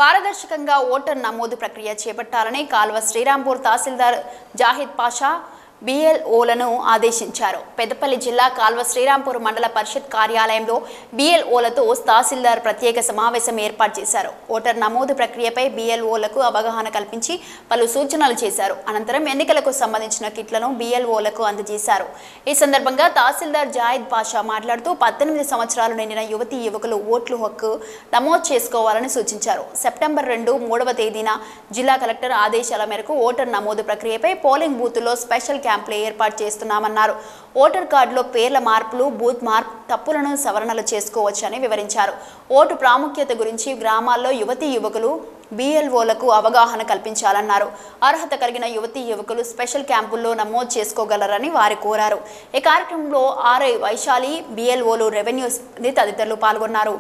పారదర్శకంగా ఓటర్ నమోదు ప్రక్రియ చేపట్టాలని కాల్వ శ్రీరాంపూర్ తహసీల్దార్ జాహిద్ పాషా BLOలను ఆదేశించారు. పెద్దపల్లి జిల్లా కాల్వ శ్రీరాంపూర్ మండల పరిషత్ కార్యాలయంలో BLOలతో తహసీల్దార్ ప్రత్యేక సమావేశం ఏర్పాటు చేశారు. ఓటర్ నమోదు ప్రక్రియపై BLOలకు అవగాహన కల్పించి పలు సూచనలు చేశారు. అనంతరం ఎన్నికలకు సంబంధించిన కిట్లను BLOలకు అందజేశారు. ఈ సందర్భంగా తహసీల్దార్ జాహిద్ పాషా మాట్లాడుతూ 18 సంవత్సరాలు నిండిన యువతీ యువకులు ఓట్లు హక్కు నమోదు చేసుకోవాలని సూచించారు. సెప్టెంబర్ 2, 3వ తేదీన జిల్లా కలెక్టర్ ఆదేశాల మేరకు ఓటర్ నమోదు ప్రక్రియపై పోలింగ్ బూతుల్లో స్పెషల్ క్యాంపులు ఏర్పాటు చేస్తున్నామన్నారు. ఓటర్ కార్డులో పేర్ల మార్పులు, బూత్ మార్పు, తప్పులను సవరణలు చేసుకోవచ్చని వివరించారు. ఓటు ప్రాముఖ్యత గురించి గ్రామాల్లో యువతీ యువకులు BLOలకు అవగాహన కల్పించాలన్నారు. అర్హత కలిగిన యువతీ యువకులు స్పెషల్ క్యాంపుల్లో నమోదు చేసుకోగలరని వారు కోరారు. ఈ కార్యక్రమంలో RI వైశాలి, BLOలు, రెవెన్యూ తదితరులు పాల్గొన్నారు.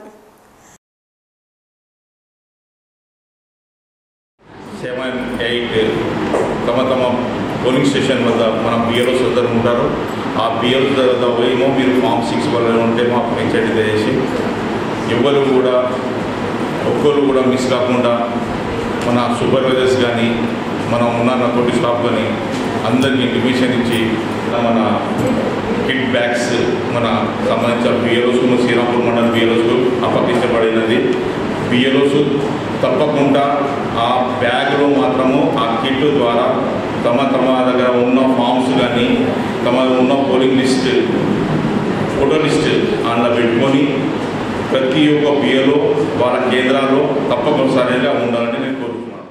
పోలింగ్ స్టేషన్ వద్ద మన BLOస్ వద్ద ఉంటారు. ఆ BLOస్ వద్ద పోయేమో మీరు ఫామ్ 6 వల్ల ఉంటే మాకు పెంచండి దయచేసి. ఎవరు కూడా ఒక్కరు కూడా మిస్ కాకుండా మన సూపర్వైజర్స్ కానీ మనం ఉన్న తోటి స్టాఫ్ కానీ అందరికీ ఇంటిమేషన్ ఇచ్చి మన కిట్ బ్యాగ్స్ మన సంబంధించిన BLOస్కు శ్రీరాంపూర్ మండలం BLOస్కు అప్పగించబడినది. BLOస్ తప్పకుండా ఆ బ్యాగ్లో మాత్రము ఆ కిట్ ద్వారా తమ దగ్గర ఉన్న ఫామ్స్ కానీ తమ ఉన్న పోలింగ్ లిస్ట్, ఫోటో లిస్ట్ అందులో పెట్టుకొని ప్రతి ఒక్క BLO వాళ్ళ కేంద్రాల్లో తప్పనిసరిగా ఉండాలని నేను